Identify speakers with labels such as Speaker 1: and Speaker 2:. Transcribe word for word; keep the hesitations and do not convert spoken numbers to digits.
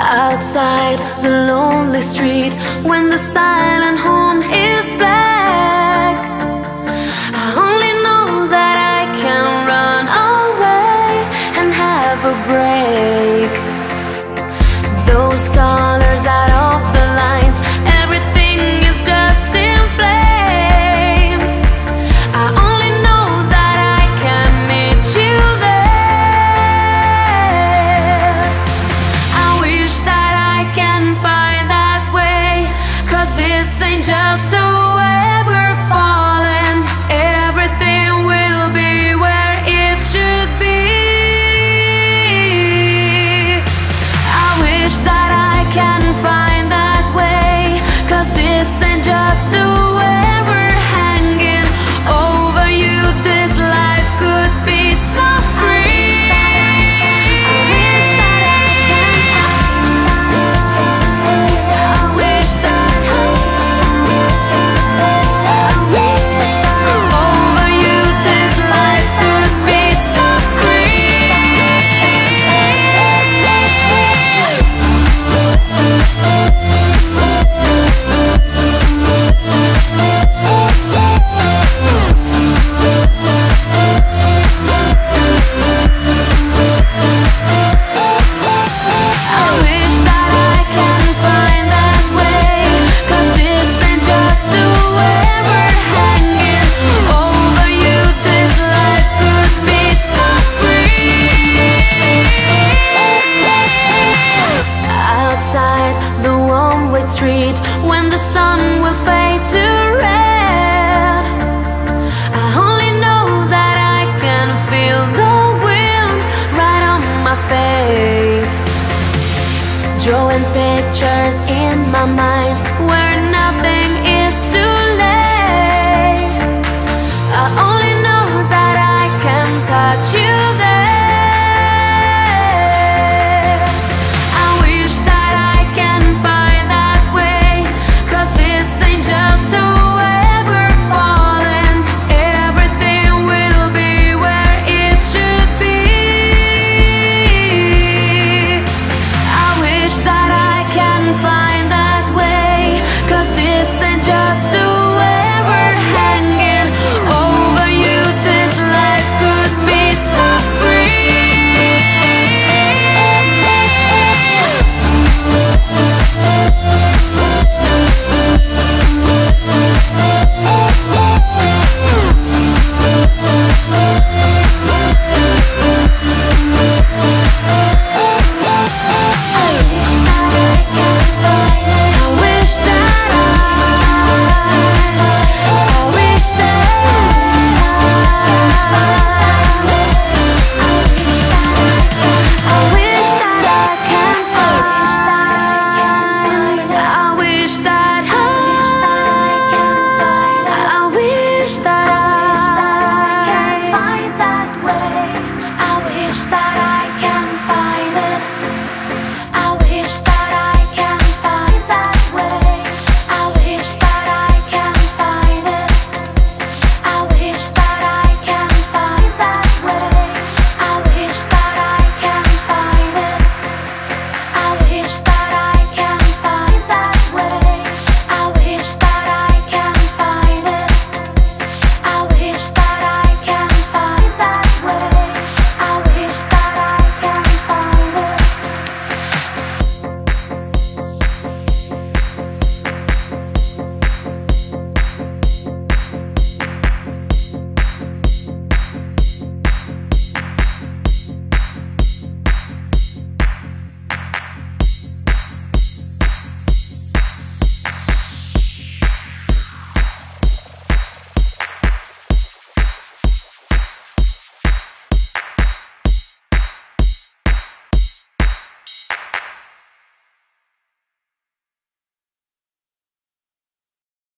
Speaker 1: Outside the lonely street, when the silent home is black, I only know that I can run away and have a break. Those colors out of the lines, everything is just in flames. I only know that I can meet you there. I wish that I can find that way, 'cause this ain't just a way we're falling. Everything will be where it should be. I wish that I can find that way, 'cause this ain't just a way we're hanging over you. This life could be so free. I wish that I can I wish that I wish that over you this life could be so free. I wish that I can find that way, 'cause this ain't just a way we're hanging over you. This life could be so free. Outside the one-way street, when the sun will fade to red, I only know that I can feel the wind right on my face. Drawing pictures in my mind where nothing is too late. I